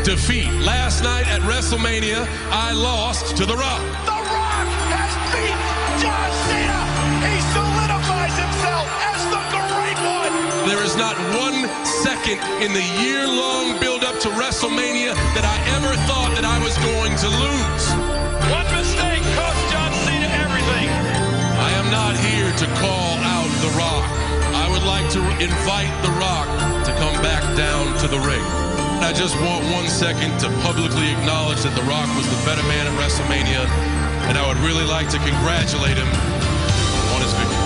defeat. Last night at WrestleMania, I lost to The Rock. The Rock has beat John Cena. He solidifies himself as the Great One. There is not 1 second in the year-long build-up to WrestleMania that I ever thought that I was going to lose. One mistake cost John Cena everything. I am not here to call out The Rock. I would like to invite The Rock to come back down to the ring. I just want 1 second to publicly acknowledge that The Rock was the better man at WrestleMania, and I would really like to congratulate him on his victory.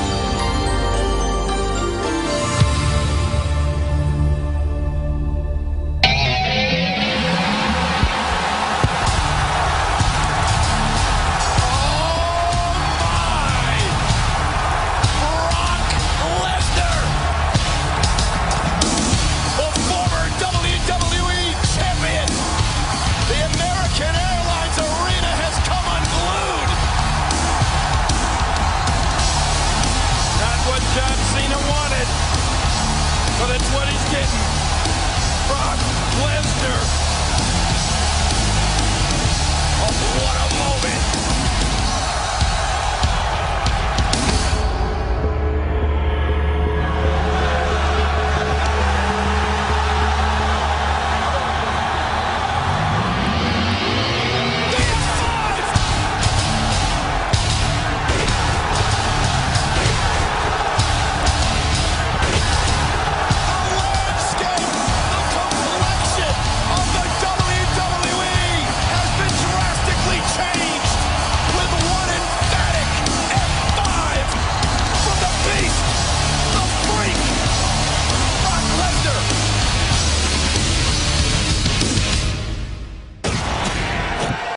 John Cena wanted, but it's what he's getting. Brock Lesnar